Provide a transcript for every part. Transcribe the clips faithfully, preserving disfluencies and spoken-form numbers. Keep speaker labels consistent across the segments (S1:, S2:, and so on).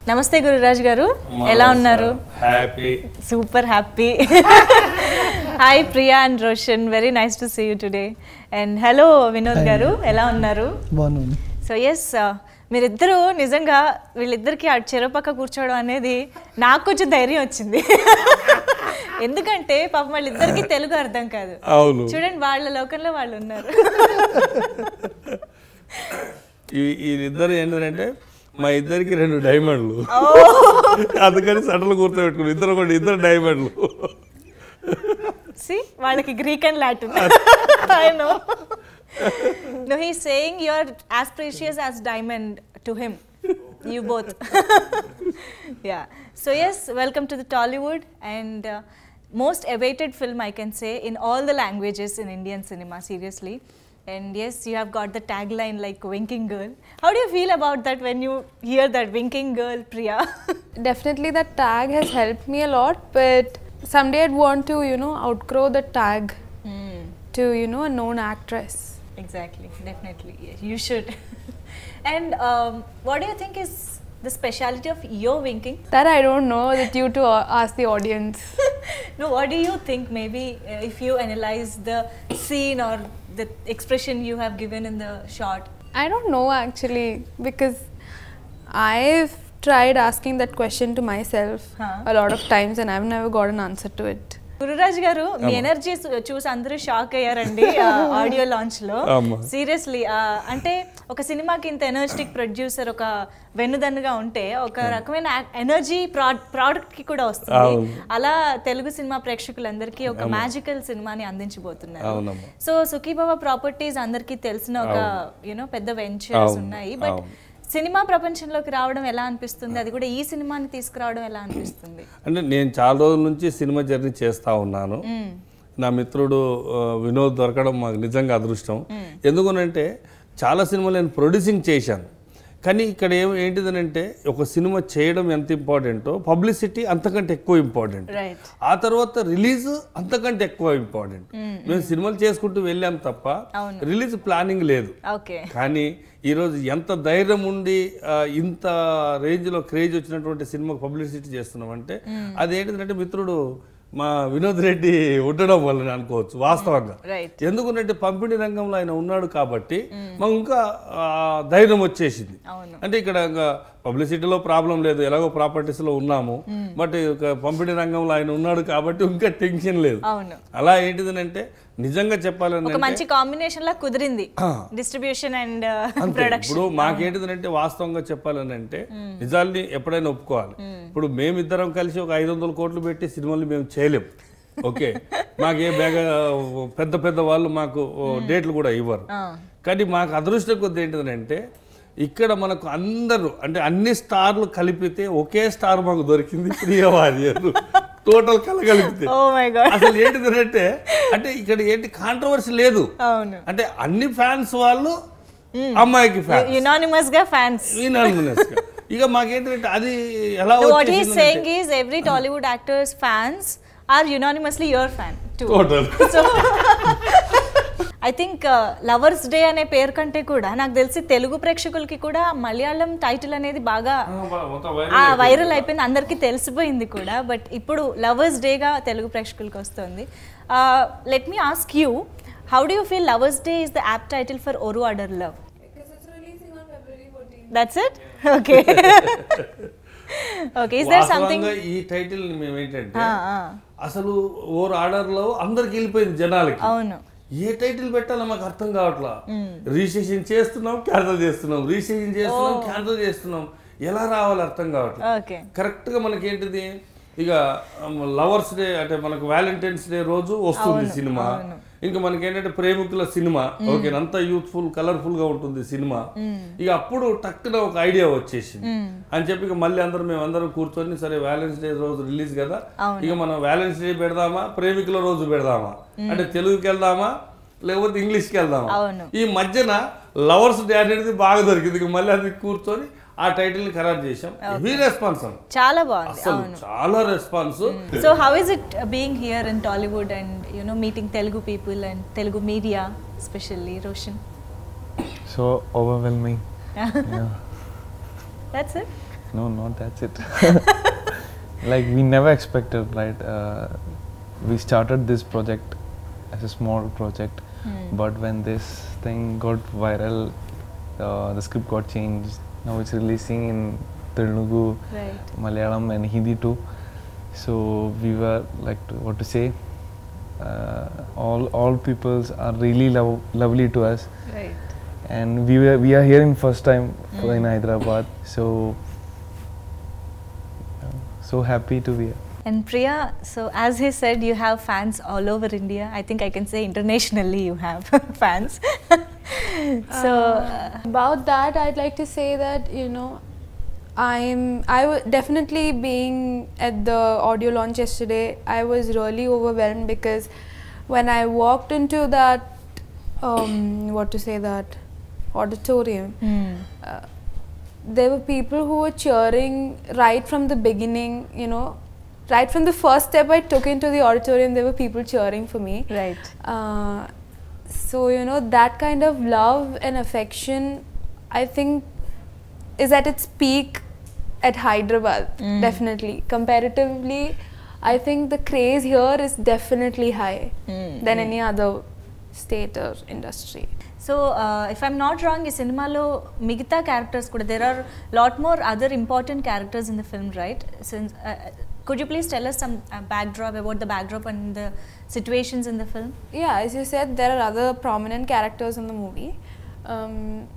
S1: నమస్తే గురురాజ్ గారు, ఎలా ఉన్నారు?
S2: Happy,
S1: super happy. Hi Priya and Roshan, very nice to see you today. And hello Vinod garu, ఎలా ఉన్నారు?
S3: బాగున్నాను.
S1: సో ఎస్, మీరిద్దరూ నిజంగా వీళ్ళిద్దరికి అటు చెరపక్క కూర్చోవడం అనేది నాకు కొంచెం ధైర్యం వచ్చింది. ఎందుకంటే పాపం వాళ్ళిద్దరికి తెలుగు అర్థం కాదు.
S2: అవును,
S1: చూడండి వాళ్ళ లోకంలో వాళ్ళు ఉన్నారు.
S2: వీళ్ళిద్దరు ఏంటంటే మా ఇద్దరికి రెండు డైమండ్లు, అందుకని సటలు కూర్చోబెట్టుకుని ఇద్దరు కూడా ఇద్దరు డైమండ్లు.
S1: See, వాళ్ళకి Greek and Latin. I know. No, he's saying you're as precious as diamond to him. You both. Yeah. So yes, welcome to the Tollywood, and uh, most awaited film I can say in all the languages in Indian cinema, seriously. And yes, you have got the tagline like winking girl. How do you feel about that when you hear that winking girl, Priya?
S4: Definitely that tag has helped me a lot, but someday I'd want to, you know, outgrow the tag mm. to, you know, a known actress.
S1: Exactly, definitely, yes, you should. And um, what do you think is the speciality of your winking?
S4: That I don't know, that you to ask the audience.
S1: No, what do you think, maybe uh, if you analyze the scene or the expression you have given in the shot?
S4: I don't know actually, because I've tried asking that question to myself huh? a lot of times and I've never got an answer to it.
S1: Gururaj garu, మీ energy చూసి అందరూ shock అయ్యారండి audio launch లో. Seriously, అంటే ఒక సినిమాకి ఇంత energetic producer ఒక వెన్నుదన్నుగా ఉంటే ఒక రకమైన ఎనర్జీ ప్రోడక్ట్ కి కూడా వస్తుంది. అలా తెలుగు సినిమా ప్రేక్షకులందరికీ ఒక మ్యాజికల్ సినిమాని అందించబోతున్నారు. సో సుఖీభవ ప్రాపర్టీస్ అందరికీ తెలిసిన ఒక యూనో పెద్ద వెంచర్స్ ఉన్నాయి, బట్ సినిమా ప్రపంచంలోకి రావడం ఎలా అనిపిస్తుంది? అది కూడా ఈ సినిమాని తీసుకురావడం ఎలా అనిపిస్తుంది?
S2: అంటే నేను చాలా రోజుల నుంచి సినిమా జర్నీ చేస్తూ ఉన్నాను. నా మిత్రుడు వినోద్ దొరకడం మాకు నిజంగా అదృష్టం. ఎందుకనంటే చాలా సినిమాలు నేను ప్రొడ్యూసింగ్ చేశాను, కానీ ఇక్కడ ఏం ఏంటిదనంటే ఒక సినిమా చేయడం ఎంత ఇంపార్టెంటో పబ్లిసిటీ అంతకంటే ఎక్కువ ఇంపార్టెంట్, ఆ తర్వాత రిలీజ్ అంతకంటే ఎక్కువ ఇంపార్టెంట్. మేము సినిమాలు చేసుకుంటూ వెళ్ళాం తప్ప రిలీజ్ ప్లానింగ్ లేదు. కానీ ఈరోజు ఎంత ధైర్యం ఉండి ఇంత రేంజ్లో క్రేజ్ వచ్చినటువంటి సినిమాకు పబ్లిసిటీ చేస్తున్నామంటే అదేంటిదంటే మిత్రుడు మా వినోద్ రెడ్డి ఉండడం వల్ల అనుకోవచ్చు వాస్తవంగా. ఎందుకంటే పంపిణీ రంగంలో ఆయన ఉన్నాడు కాబట్టి మాకు ఇంకా ధైర్యం వచ్చేసింది. అంటే ఇక్కడ పబ్లిసిటీలో ప్రాబ్లం లేదు, ఎలాగో ప్రాపర్టీస్లో ఉన్నాము, బట్ పంపిణీ రంగంలో ఆయన ఉన్నాడు కాబట్టి ఇంకా టెన్షన్ లేదు. అలా ఏంటిదనంటే నిజంగా చెప్పాలంటే
S1: మంచి కాంబినేషన్ లా కుదిరింది డిస్ట్రిబ్యూషన్ అండ్ ప్రొడక్షన్.
S2: ఇప్పుడు మాకేంటిదంటే వాస్తవంగా చెప్పాలని అంటే నిజాల్ని ఎప్పుడైనా ఒప్పుకోవాలి. ఇప్పుడు మేమిద్దరం కలిసి ఒక ఐదు వందల కోట్లు పెట్టి సినిమాలు మేము చేయలేం. ఓకే, మాకే బాగా పెద్ద పెద్ద వాళ్ళు మాకు డేట్లు కూడా ఇవ్వరు. కానీ మాకు అదృష్టం కొద్ది ఏంటిదంటే ఇక్కడ మనకు అందరూ అంటే అన్ని స్టార్లు కలిపితే ఒకే స్టార్ మాకు దొరికింది, ప్రియవార్యరు. టోటల్ కలగలిపితే అసలు ఏంటిదంటే అంటే ఇక్కడ ఏంటి కాంట్రవర్సీ లేదు. అంటే అన్ని ఫ్యాన్స్ వాళ్ళు అమ్మాయికి ఫ్యాన్స్,
S1: యునానిమస్ గా ఫ్యాన్స్,
S2: యునానిమస్ గా. ఇక మాకేంటంటే అది ఎలా
S1: what he is saying is every Tollywood actors fans are unanimously your fan too. So I think lovers day అనే పేరు కంటే కూడా నాకు తెలిసి తెలుగు ప్రేక్షకులకి కూడా మలయాళం టైటిల్ అనేది బాగా వైరల్ అయిపోయింది, అందరికీ తెలిసిపోయింది కూడా. బట్ ఇప్పుడు లవర్స్ డేగా తెలుగు ప్రేక్షకులకి వస్తుంది. Let me ask you, how do you feel lovers day is the apt title for our order love? That's it? Okay. Okay, is there something?
S2: ఈ టైటిల్ మేము ఏంటంటే అసలు ఓరు ఆర్డర్ లవ్ అందరికి వెళ్ళిపోయింది జనాలకి.
S1: అవును,
S2: ఏ టైటిల్ పెట్టాలో మాకు అర్థం కావట్లా. రిజిస్ట్రేషన్ చేస్తున్నాం, క్యాన్సల్ చేస్తున్నాం, రిజిస్ట్రేషన్ చేస్తున్నాం, క్యాన్సల్ చేస్తున్నాం, ఎలా రావాలో అర్థం కావట్లా. కరెక్ట్ గా మనకి ఏంటిది ఇక లవర్స్ డే అంటే మనకు వ్యాలంటైన్స్ డే రోజు వస్తుంది సినిమా. ఇంకా మనకి ఏంటంటే ప్రేమికుల సినిమా, ఓకే, అంతా యూత్ఫుల్ కలర్ఫుల్ గా ఉంటుంది సినిమా. ఇక అప్పుడు టక్కున ఒక ఐడియా వచ్చేసింది అని చెప్పి ఇక మళ్ళీ అందరం మేము అందరం కూర్చొని సరే వ్యాలెన్స్ డే రోజు రిలీజ్ కదా, ఇక మనం వ్యాలెన్స్ డే పెడదామా ప్రేమికుల రోజు పెడదామా, అంటే తెలుగుకి వెళ్దామా లేకపోతే ఇంగ్లీష్కి వెళ్దామా. ఈ మధ్యన లవర్స్ డే అనేది బాగా దొరికింది, ఇక మళ్ళీ అది కూర్చొని ఆ టైటిల్ ని ఖరారు చేశాం. హెవీ రెస్పాన్స్,
S1: చాలా బాగుంది,
S2: అవును, చాలా response.
S1: So how is it being here in Tollywood and you know meeting Telugu people and Telugu media especially? Roshan?
S3: So overwhelming.
S1: Yeah. That's it?
S3: No, not that's it. Like we never expected, right? Uh, we started this project as a small project,
S1: Hmm.
S3: but when this thing got viral, uh, the script got changed. Now it's releasing in Telugu,
S1: Right.
S3: Malayalam, and Hindi too. So we were like, to, what to say? Uh, all all peoples are really lov- lovely to us,
S1: Right.
S3: and we were we are here in first time
S1: Mm.
S3: in Hyderabad. So uh, so happy to be here.
S1: And Priya, so as he said, you have fans all over India. I think I can say internationally you have fans. So, uh,
S4: About that, I'd like to say that, you know, I'm I w- definitely being at the audio launch yesterday, I was really overwhelmed because when I walked into that, um, what to say, that auditorium,
S1: hmm.
S4: uh, there were people who were cheering right from the beginning, you know, right from the first step I took into the auditorium, there were people cheering for me.
S1: Right.
S4: Uh, so, you know, that kind of love and affection, I think, is at its peak at Hyderabad,
S1: Mm.
S4: definitely. Comparatively, I think the craze here is definitely high
S1: Mm,
S4: than
S1: mm.
S4: any other state or industry.
S1: So if I'm not wrong ఈ సినిమాలో మిగతా characters కూడా there are lot more other important characters in the film right since could you please tell us some uh, backdrop about the backdrop and the situations in the film?
S4: Yeah, as you said, there are other prominent characters in the movie. Um,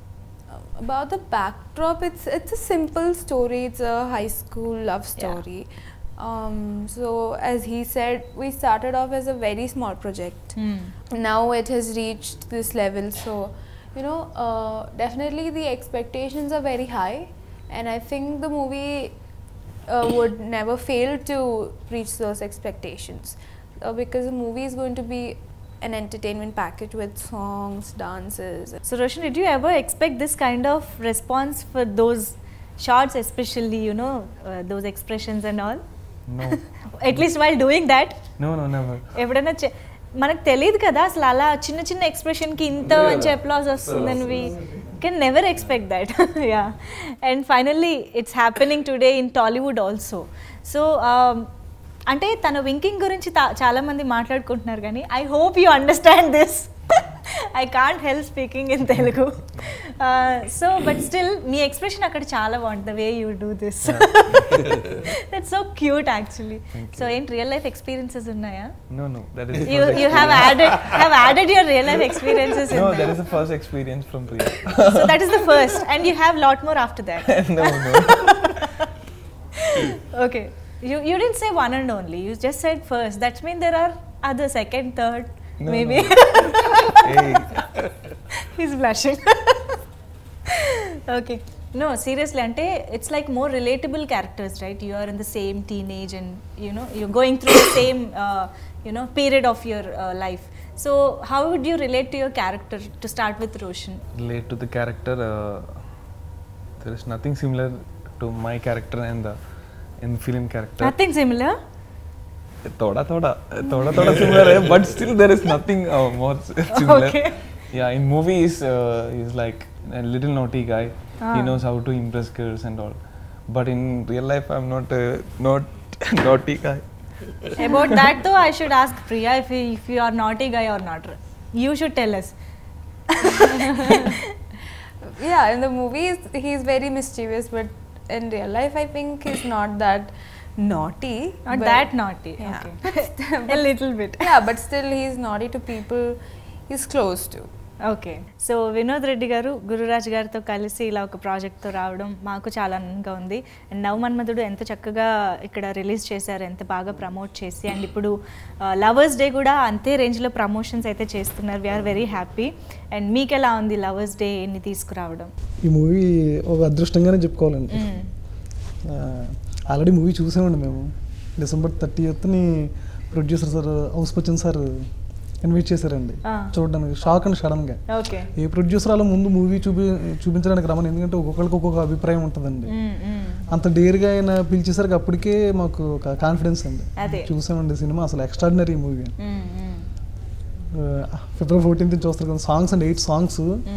S4: about the backdrop, it's it's a simple story. It's a high school love story. Um, so as he said, we started off as a very small project.
S1: Hmm.
S4: Now it has reached this level. So, you know, uh, definitely the expectations are very high, and I think the movie uh, would never fail to reach those expectations, uh, because the movie is going to be an entertainment package with songs, dances.
S1: So Roshan, did you ever expect this kind of response for those shots, especially, you know, uh, those expressions and all?
S3: No,
S1: At least while doing that,
S3: no, no, never.
S1: ఎప్పుడైనా చె- మనకు తెలియదు కదా అసలు అలా చిన్న చిన్న ఎక్స్ప్రెషన్కి ఇంత మంచి అప్లాజ్ వస్తుందని we can never expect that. Yeah and finally it's happening today in Tollywood also. So అంటే తన వింకింగ్ గురించి తా- చాలామంది మాట్లాడుకుంటున్నారు కానీ I hope you understand this. I can't help speaking in Telugu. So but still me expression అక్కడ చాలా బాగుంటుంది, the way you do this. That's so cute actually. So ఏంటి రియల్ లైఫ్ ఎక్స్పీరియన్సెస్ ఉన్నాయా?
S3: No, no, that is the
S1: You
S3: first
S1: you have added have added your real life experiences in
S3: No,
S1: that.
S3: that is the first experience from Priya.
S1: So that is the first, and you have lot more after that.
S3: No, no.
S1: Okay, you you didn't say one and only. You just said first. That means there are other second, third,
S3: No,
S1: maybe.
S3: Hey,
S1: He's blushing. Okay. No, seriously, ante it's like more relatable characters, right? You are in the same teenage, and you know you're going through the same uh, you know period of your uh, life. So how would you relate to your character to start with, Roshan?
S3: relate to the character. Uh, there is nothing similar to my character and the in film character.
S1: Nothing similar.
S3: Thoda thoda, thoda thoda similar, hai, but still there is nothing uh, more s- similar.
S1: Okay.
S3: Yeah, in movies uh, he's like a little naughty guy.
S1: Ah.
S3: He knows how to impress girls and all. But in real life, I'm not a not naughty guy.
S1: About that though, I should ask Priya if, he, if you are naughty guy or not. You should tell us.
S4: Yeah, in the movies he's very mischievous, but in real life I think he's not that naughty.
S1: Not
S4: but-
S1: that naughty.
S4: Yeah.
S1: Okay. A little bit.
S4: Yeah, but still he's naughty to people he's close to.
S1: Okay. So Vinod Reddy garu Gururaj గారితో కలిసి ఇలా ఒక ప్రాజెక్ట్తో రావడం మాకు చాలా ఆనందంగా ఉంది. And నవమన్మధుడు ఎంత చక్కగా ఇక్కడ రిలీజ్ చేశారు, ఎంత బాగా ప్రమోట్ చేసి, అండ్ ఇప్పుడు లవర్స్ డే కూడా అంతే రేంజ్లో ప్రమోషన్స్ అయితే చేస్తున్నారు. We are very happy. అండ్ మీకు ఎలా ఉంది లవర్స్ డే ని తీసుకురావడం?
S5: ఈ మూవీ ఒక అదృష్టంగానే చెప్పుకోవాలండి. ఆల్రెడీ మూవీ చూసామండి మేము. డిసెంబర్ థర్టీ ఎత్ని producer sir house Bachchan sir invite చేశారండి చూడడానికి. షాక్ అండ్ సడన్గా.
S1: ఓకే.
S5: ఏ ప్రొడ్యూసర్ అలా ముందు మూవీ చూపి చూపించడానికి రమ్మని, ఎందుకంటే ఒక్కొక్కరికి ఒక్కొక్క అభిప్రాయం ఉంటుందండి. అంత డేర్గా ఆయన పిలిచేసరికి అప్పటికే మాకు ఒక కాన్ఫిడెన్స్ అండి. చూసామండి సినిమా, అసలు ఎక్స్ట్రాడినరీ మూవీ. ఫిబ్రవరి ఫోర్టీన్త్ చూస్తారు కదా, సాంగ్స్ అండి, ఎయిట్ సాంగ్స్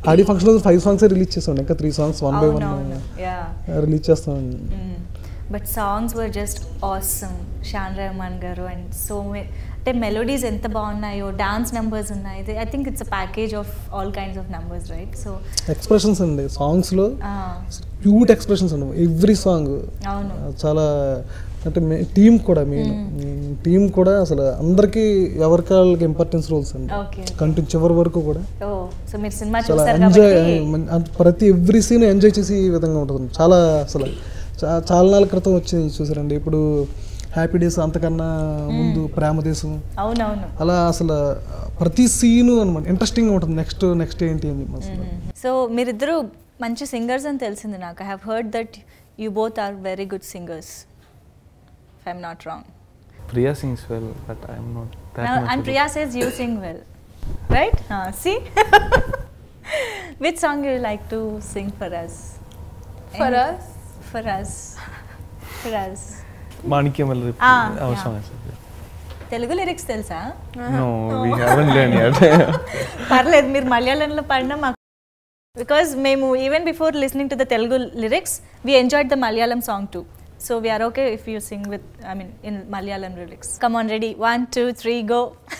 S5: ఆడి ఫంక్షన్ రోజు ఫైవ్ సాంగ్స్ రిలీజ్ చేస్తాం, ఇంకా three songs one by one release చేస్తామండి.
S1: But songs were just awesome. Shaan Rahman garu and so many, అంటే మెలోడీస్ ఎంత బాగున్నాయో, డాన్స్ నెంబర్స్ ఉన్నాయి. I think it's a package of all kinds of numbers, right? So
S5: expressions అండి సాంగ్స్లో, cute expressions అండి every song. చాలా అంటే టీమ్ కూడా మెయిన్ టీమ్ కూడా అసలు అందరికీ ఎవరికాళ్ళకి ఇంపార్టెన్స్ రోల్స్ అండి కంటిన్యూ చివరి వరకు కూడా. చాలా ఎంజాయ్, ప్రతి ఎవ్రీ సీన్ ఎంజాయ్ చేసి ఈ విధంగా ఉంటుంది. చాలా అసలు చాలా నాలుగు క్రితం వచ్చింది చూసారండి. ఇప్పుడు హ్యాపీ డేస్, అంతకన్నా ముందు ప్రేమ దేశం, అలా అసలు ప్రతి సీను అనమాట ఇంట్రెస్టింగ్ ఉంటుంది. నెక్స్ట్ నెక్స్ట్ ఏంటి అని చెప్పి.
S1: సో మీరిద్దరు మంచి సింగర్స్ అని తెలిసింది నాకు. I have heard that you both are very good singers, if I'm not wrong.
S3: Priya sings well, but I'm not that
S1: now,
S3: much.
S1: And Priya says you sing well, right? Uh, see? Which song you like to sing for us?
S4: For
S1: Any,
S4: us?
S1: For us. For us.
S3: Manikyam will
S1: ah,
S3: our
S1: yeah.
S3: song.
S1: Telugu lyrics telsa?
S3: No, we haven't learned yet.
S1: Parled, meer Malayalamlo padna maku, because memu even before listening to the Telugu lyrics, we enjoyed the Malayalam song too. So we are okay if you sing with, I mean, in Malayalam lyrics. Come on, ready? One, two, three, go.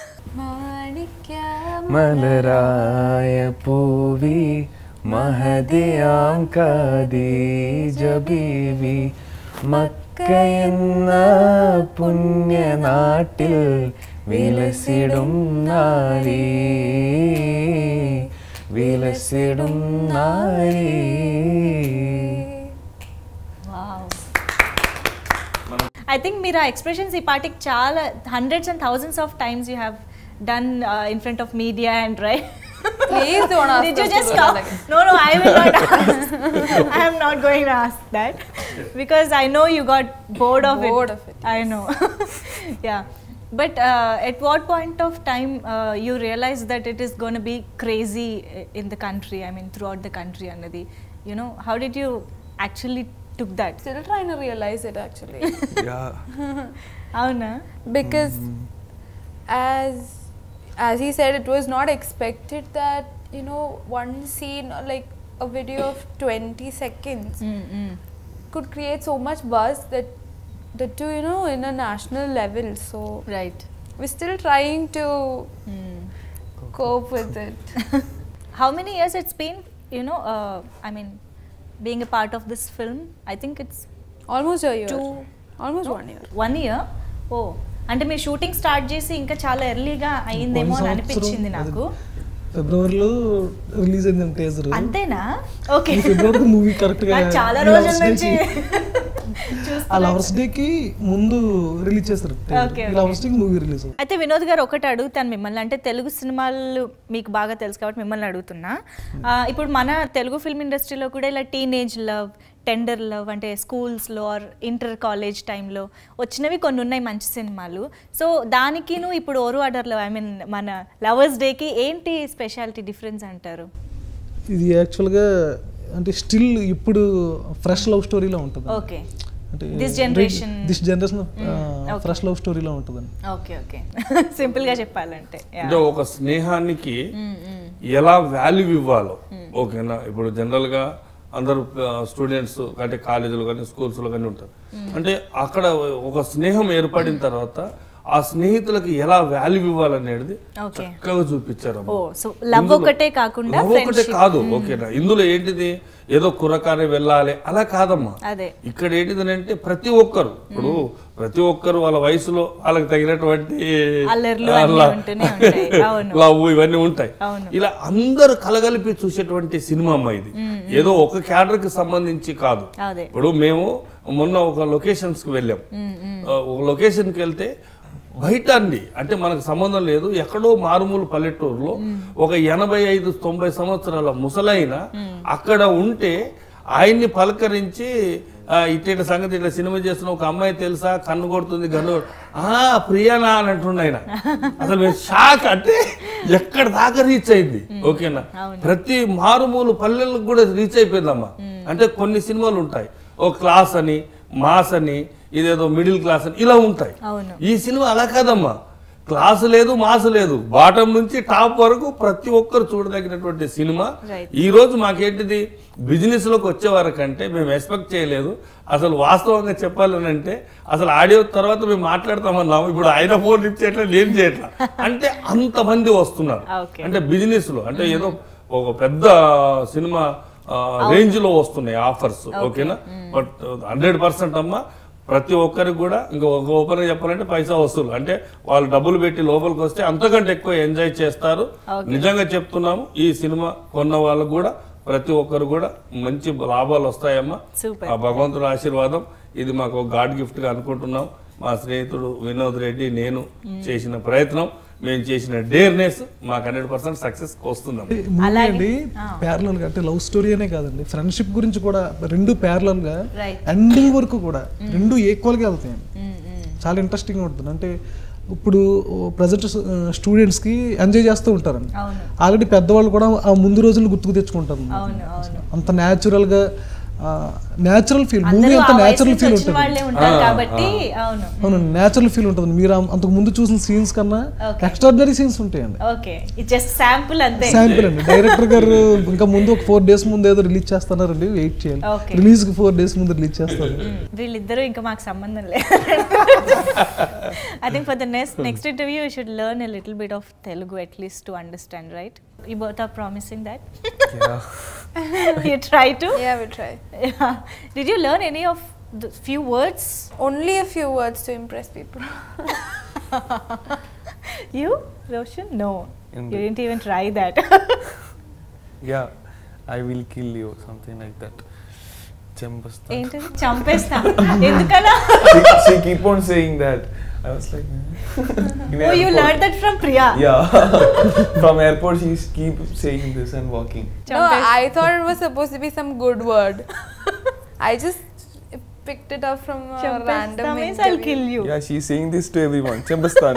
S3: Malaraya Puvi Mahadiyam Kadi Jabivi Makkayenna Punya Natil Vilasidum Nari Vilasidum Nari.
S1: I think Meera expressions ee partik chaala hundreds and thousands of times you have done uh, in front of media and right.
S4: Please don't ask.
S1: Did you just stop? No, no, I will not ask. I am not going to ask that because I know you got bored of
S4: bored
S1: it.
S4: of it.
S1: I know. Yeah. But uh, at what point of time uh, you realized that it is going to be crazy in the country? I mean, throughout the country, Anadi. You know, how did you actually took that?
S4: Still trying to realize it actually.
S3: Yeah.
S1: Avuna?
S4: Because mm. as as he said, it was not expected that, you know, one scene, like a video of twenty seconds
S1: mm-hmm.
S4: could create so much buzz that that too, you know, in a national level. So
S1: right,
S4: we're still trying to
S1: mm.
S4: cope with it.
S1: How many years it's been, you know, uh, I mean, being a part of this film? I think it's
S4: almost a year.
S1: Two,
S4: almost
S1: no?
S4: one year.
S1: One year? Oh, అంటే మీరు shooting start చేసి ఇంకా చాలా ఎర్లీగా అయ్యిందేమో అని అనిపించింది నాకు.
S5: ఫిబ్రవరిలో రిలీజ్ అయింది టీజర్.
S1: అంతేనా? ఓకే.
S5: ఫిబ్రవరి మూవీ కరెక్ట్ గా
S1: చాలా రోజుల నుంచి
S5: ఆ లవర్స్ డే కి ముందు రిలీజ్ చేస్తారు. లవర్స్ డే కి మూవీ రిలీజ్.
S1: అయితే వినోద్ గారు ఒకటి అడుగుతాను మిమ్మల్ని, అంటే తెలుగు సినిమాలు మీకు బాగా తెలుసు కాబట్టి మిమ్మల్ని అడుగుతున్నా. ఇప్పుడు మన తెలుగు ఫిల్మ్ ఇండస్ట్రీలో కూడా ఇలా టీనేజ్ లవ్, టెండర్ లవ్ అంటే స్కూల్స్లో ఆర్ ఇంటర్ కాలేజ్ టైంలో వచ్చినవి కొన్ని ఉన్నాయి మంచి సినిమాలు. సో దానికిను ఇప్పుడు ఓరు ఆర్డర్లో, ఐ మీన్ మన లవర్స్ డేకి ఏంటి స్పెషాలిటీ డిఫరెన్స్ అంటారు?
S5: ఇది యాక్చువల్గా అంటే స్టిల్ ఇప్పుడు ఫ్రెష్ లవ్ స్టోరీలో ఉంటుంది.
S1: ఓకే, అంటే this generation
S5: this generation fresh love స్టోరీలో ఉంటుందండి.
S1: ఓకే ఓకే సింపుల్ గా చెప్పాలంటే
S2: అంటే ఒక స్నేహానికి ఎలా వాల్యూ ఇవ్వాలో. ఓకేనా, ఇప్పుడు జనరల్ గా అందరూ స్టూడెంట్స్ అంటే కాలేజీలో కానీ స్కూల్స్లో కానీ ఉంటారు. అంటే అక్కడ ఒక స్నేహం ఏర్పడిన తర్వాత ఆ స్నేహితులకు ఎలా వాల్యూ ఇవ్వాలనేది చక్కగా చూపించారు.
S1: లవ్ ఒకటే కాకుండా
S2: లవ్ ఒకటే కాదు. ఓకేనా, ఇందులో ఏంటిది ఏదో కుర్రకారే వెళ్ళాలి అలా కాదమ్మా. ఇక్కడ ఏంటిది అంటే ప్రతి ఒక్కరు, ఇప్పుడు ప్రతి ఒక్కరు వాళ్ళ వయసులో వాళ్ళకి తగినటువంటి లవ్ ఇవన్నీ ఉంటాయి. ఇలా అందరు కలగలిపి చూసేటువంటి సినిమా అమ్మా ఇది. ఏదో ఒక క్యాడర్ కి సంబంధించి కాదు. ఇప్పుడు మేము మొన్న ఒక లొకేషన్స్ కి వెళ్ళాం. ఒక లొకేషన్ కి వెళ్తే బయట అండి అంటే మనకు సంబంధం లేదు, ఎక్కడో మారుమూల పల్లెటూరులో ఒక ఎనభై ఐదు తొంభై సంవత్సరాల ముసలైన అక్కడ ఉంటే ఆయన్ని పలకరించి ఇట్ట సంగతి ఇట్లా సినిమా చేస్తున్న ఒక అమ్మాయి తెలుసా, కన్ను కొడుతుంది గన్ను, ఆ ప్రియానా అని అంటుండ ఆయన. అసలు మేము షాక్, అంటే ఎక్కడ దాకా రీచ్ అయింది. ఓకేనా, ప్రతి మారుమూల పల్లెలకు కూడా రీచ్ అయిపోయిందమ్మా. అంటే కొన్ని సినిమాలు ఉంటాయి ఓ క్లాస్ అని, మాస్ అని, ఇదేదో మిడిల్ క్లాస్ అని ఇలా ఉంటాయి. ఈ సినిమా అలా కాదమ్మా, క్లాసు లేదు, మాసు లేదు, బాటం నుంచి టాప్ వరకు ప్రతి ఒక్కరు చూడదగినటువంటి సినిమా. ఈ రోజు మాకేంటిది బిజినెస్ లోకి వచ్చే వరకంటే మేము ఎక్స్పెక్ట్ చేయలేదు. అసలు వాస్తవంగా చెప్పాలని అంటే అసలు ఆడియో తర్వాత మేము మాట్లాడతామన్నాము, ఇప్పుడు ఆయన ఫోన్ ఇచ్చేట్లా నేను చేయట్లా అంటే అంతమంది వస్తున్నారు. అంటే బిజినెస్ లో అంటే ఏదో ఒక పెద్ద సినిమా రేంజ్ లో వస్తున్నాయి ఆఫర్స్. ఓకేనా, బట్ హండ్రెడ్ పర్సెంట్ అమ్మా ప్రతి ఒక్కరికి కూడా ఇంకా ఒక ఓపెన్ చెప్పాలంటే పైసా వసూలు. అంటే వాళ్ళు డబ్బులు పెట్టి లోపలికి వస్తే అంతకంటే ఎక్కువ ఎంజాయ్ చేస్తారు. నిజంగా చెప్తున్నాము, ఈ సినిమా కొన్న వాళ్ళకు కూడా ప్రతి ఒక్కరు కూడా మంచి లాభాలు వస్తాయమ్మా. ఆ భగవంతుడి ఆశీర్వాదం ఇది మాకు ఒక గాడ్ గిఫ్ట్ గా అనుకుంటున్నాం. మా స్నేహితుడు వినోద్ రెడ్డి, నేను చేసిన ప్రయత్నం, మేము చేసిన డేర్నెస్ మాకు హండ్రెడ్ పర్సెంట్ సక్సెస్ వస్తుందండి.
S5: అండి ప్యారలల్ గా అంటే లవ్ స్టోరీ అనే కాదండి, ఫ్రెండ్షిప్ గురించి కూడా రెండు ప్యారలల్ గా ఎండింగ్ వరకు కూడా రెండు ఈక్వల్ గా వెళ్తాయండి. చాలా ఇంట్రెస్టింగ్ ఉంటుంది. అంటే ఇప్పుడు ప్రజెంట్ స్టూడెంట్స్ కి ఎంజాయ్ చేస్తూ ఉంటారండి. ఆల్రెడీ పెద్దవాళ్ళు కూడా ఆ ముందు రోజులు గుర్తుకు తెచ్చుకుంటారు. అంత న్యాచురల్ గా న్యాచురల్ ఫీల్, మూవీ అంత న్యాచురల్ ఫీల్ ఉంటుంది. అవును, న్యాచురల్ ఫీల్ ఉంటుంది. మీరు అంతకు ముందు చూసిన సీన్స్ కన్నా ఎక్స్ట్రాడినరీ సీన్స్ ఉంటాయండి. శాంపుల్ అండి. డైరెక్టర్ గారు ఇంకా ముందు ఒక ఫోర్ డేస్ ముందు ఏదో రిలీజ్ చేస్తున్నారండి, వెయిట్ చేయాలి. రిలీజ్ కి ఫోర్ డేస్ ముందు రిలీజ్ చేస్తారు.
S1: వీళ్ళిద్దరూ ఇంకా మాకు సంబంధం లేదు. I think for the next next interview you should learn a little bit of Telugu at least to understand, right? You both are promising that?
S3: Yeah.
S1: You try to?
S4: Yeah, we try.
S1: Yeah. Did you learn any of the few words?
S4: Only a few words to impress people.
S1: You, Roshan? No.
S3: Indeed.
S1: You didn't even try that.
S3: Yeah, I will kill you, something like that. Champasta.
S1: ఏంటి చంపేస్తా ఎందుకలా?
S3: She keep on saying that. I was like,
S1: oh, you learned that from Priya?
S3: Yeah. From airport she keep saying this and walking.
S4: No, I thought it was supposed to be some good word. I just picked it up from a random
S1: means I'll kill you.
S3: Yeah, she's saying this to everyone. Champastan.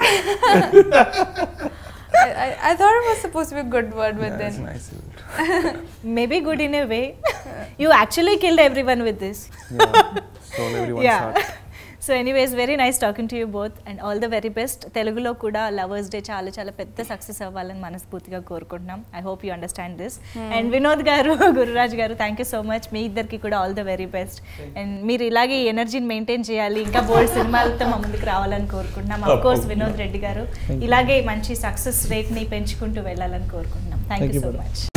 S4: I, I, I thought it was supposed to be a good word, but
S3: Yeah,
S4: then
S3: that's nice word.
S1: Maybe good in a way. You actually killed everyone with this.
S3: Yeah, stole everyone's
S1: Yeah.
S3: heart.
S1: So anyways very nice talking to you both and all the very best. తెలుగులో కూడా lovers day చాలా చాలా పెద్ద success అవ్వాలని మనస్ఫూర్తిగా కోరుకుంటున్నాం. I hope you understand this. And Vinod garu, Gururaj garu, thank you so much. మీ ఇద్దరికి కూడా all the very best. And మీరు ఇలాగే ఎనర్జీని మెయింటైన్ చేయాలి, ఇంకా బోల్డ్ సినిమాలతో మా ముందుకు రావాలని కోరుకుంటున్నాం. అఫ్ కోర్స్ వినోద్ రెడ్డి గారు ఇలాగే మంచి సక్సెస్ రేట్ని పెంచుకుంటూ వెళ్ళాలని కోరుకుంటున్నాం. Thank you so much.